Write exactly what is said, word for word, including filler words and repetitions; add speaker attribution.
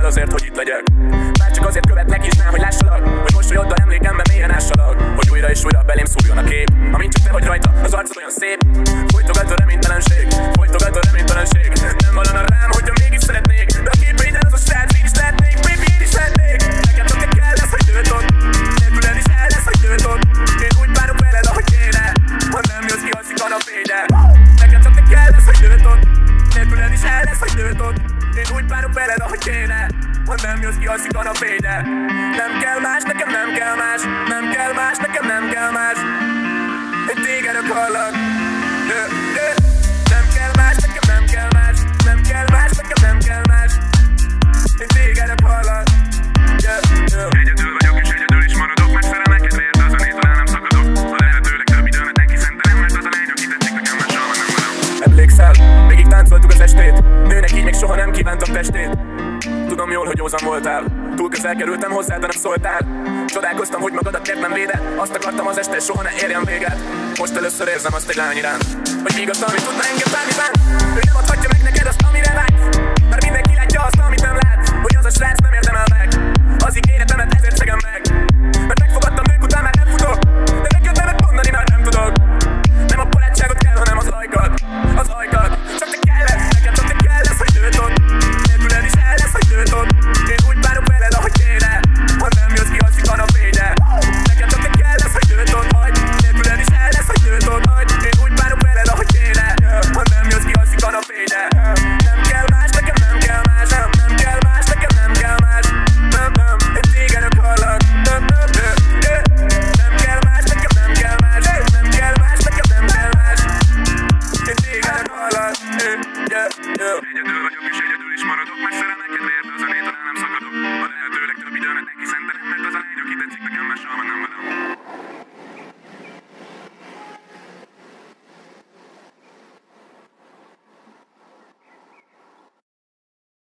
Speaker 1: azért, hogy itt legyek. Már csak azért követlek is, nem, hogy lássalak, hogy mosolyoddal emlékemben mélyen ássalak, hogy újra és újra belém szúrjon a kép. Amint csak te vagy rajta, az arcod olyan szép. Folytogat a reménytelenség, folytogat a reménytelenség. Nem hallana rám, hogyha mégis szeretnék, de a képeinden az a srác, én is lehetnék, baby, én is lehetnék. Nekem csak te kell lesz, hogy dőlt ott, nélküled is el lesz, hogy dőlt ott. Én úgy bánok veled, ahogy kéne, ha nem jössz ki, alszik a napfénye. Nekem csak te kell lesz, hogy dőlt ott, nélküled is el lesz, hogy dőlt ott. Én úgy bánok veled, ahogy kéne, ha nem jössz ki, alszik a napfénye. Nem kell más, nekem nem kell más, nem kell más, nekem nem kell más. Én téged akarlak. Nem kell más, nekem nem kell más, nem kell más, nekem nem kell más. Én téged akarlak.
Speaker 2: Egyedül vagyok és egyedül is maradok, mert szerelmekedért az a nézve nem szakadok. Ha lehetőleg több időmet neki szentelem, mert az a lény, aki tetszik nekem, már soha nem maradok.
Speaker 1: Emlékszel, végig táncoltuk az estét, nőnek így még soha nem kívántam testét. Tudom jól, hogy józan voltál, túl közel kerültem hozzá, de nem szóltál. Csodálkoztam, hogy magadat kert nem véded, azt akartam az este soha ne érjen véget. Most először érzem azt egy lány iránt, hogy igaz, amit tudna engem bármiben. Ő nem adhatja meg neked azt, amire vágy.